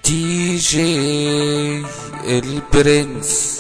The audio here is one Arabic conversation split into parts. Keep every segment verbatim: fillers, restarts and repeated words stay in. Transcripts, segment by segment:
دي جي البرنس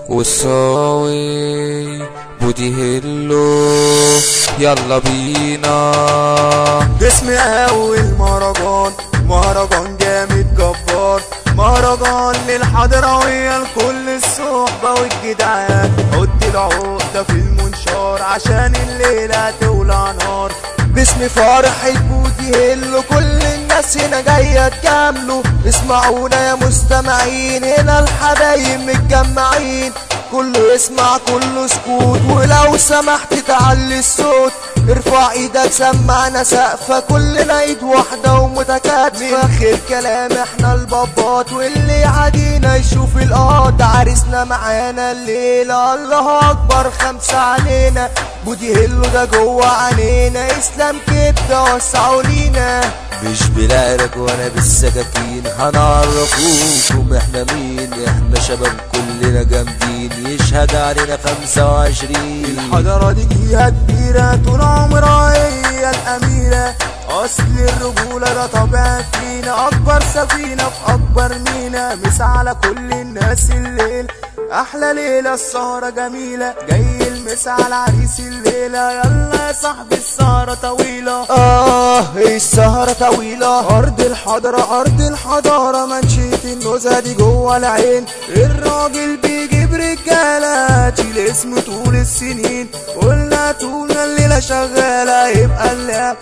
والصاوي بودي هيلو، يلا بينا. اسم اول مهرجان، مهرجان جامد جبار، مهرجان للحضراوية لكل الصحبة والجدعان. حط العقدة في المنشار عشان الليلة تولع نار. باسم فرحة بودي هيلو كل الناس هنا جاية تجاملوا. اسمعونا يا مستمعين، هنا الحبايب متجمعين. كله يسمع كله سكوت، ولو سمحت تعلي الصوت. ارفع ايدك سمعنا سقفة، كلنا ايد واحدة ومتكاتفة. من خير كلام احنا البابات، واللي يعادينا يشوف القاط. عريسنا معانا الليلة الله اكبر، خمسة علينا. بودي هيلو ده جوه عينينا، اسلام كبدة وسعوا لينا. مش بالعرق وانا بالسكاكين، هنعرفوكم احنا مين. احنا شباب كلنا جامدين، يشهد علينا خمسة وعشرين. الحضارة دي جهة كبيرة طول عمرها هي الأميرة. أصل الرجولة ده طبع فينا، أكبر سفينة في أكبر مينا. مسا على كل الناس الليل، أحلى ليلة السهرة جميلة. جاي المسا على عريس الليلة، يلا يا صاحبي السهرة طويلة. اه السهرة طويلة. أرض الحضارة أرض الحضارة، منشية النزهة دي جوه العين. الراجل بيجيب رجالة تشيل اسمه طول السنين. قلنا طول الليلة شغالة، يبقى اللعب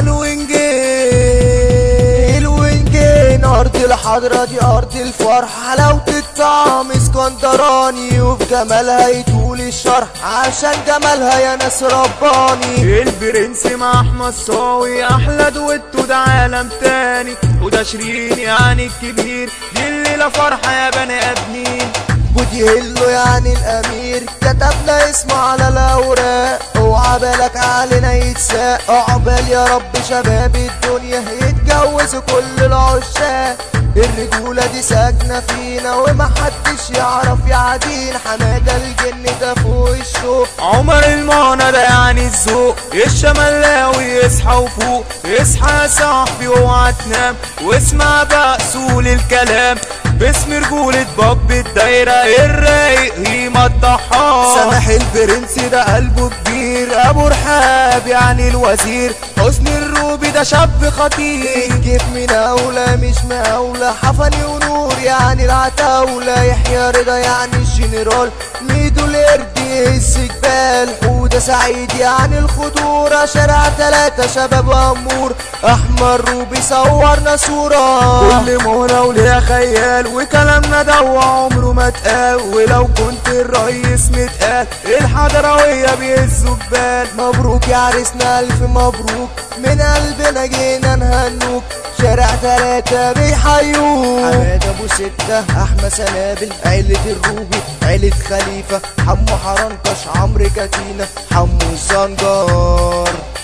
عالوينجين. الوينجين أرض الحضرة دي أرض الفرح، حلاوة الطعم اسكندراني. وفي جمالها يطول الشرح، عشان جمالها يا ناس رباني. البرنس مع احمد صاوي، احلى دويتو ده عالم تاني. وده شيرين يعني الكبير، دي الليلة فرحة يا بني ادمين. بودي هيلو يعني الامير، كتبنا اسمه على الاوراق. اوعى بالك علينا يتساق، عقبال يا رب شباب الدنيا يتجوزوا كل العشاق. الرجولة دي ساكنة فينا، ومحدش يعرف يعدين. حمادة الجن ده فوق الشوق، عمر المعنى ده يعني الذوق. الشملاوي يصحى وفوق، اصحى يا صاحبي واوعى تنام. واسمع بقى اصول الكلام، باسم رجولة باب الدايرة الرايق هيما الضحاك. سامح البرنس ده قلبه كبير، ابو رحاب يعني الوزير. حسن الروبي ده شاب خطير، كيف من اولى مش مقاولة. حفني ونور يعني العتاولة، يحيى رضا يعني الجنرال. ميدو القردي السجبال، حودة سعيد يعني الخطورة. شارع تلاتة شباب امور، احمر روبي صورنا صورة. كل مهنة وليها خيال، وكلامنا ده عمره ما اتقال. ولو كنت الرئيس متقال، الحضراوية بيهزوا جبال. مبروك يا عريسنا الف مبروك، من قلبنا جينا نهنوك. شارع تلاتة بيحيوك. حماد ابو ستة، احمد سنابل، عيلة الروبي، عيلة خليفة. حمو حرنكش، عمرو كتينة، حمو الزنجار.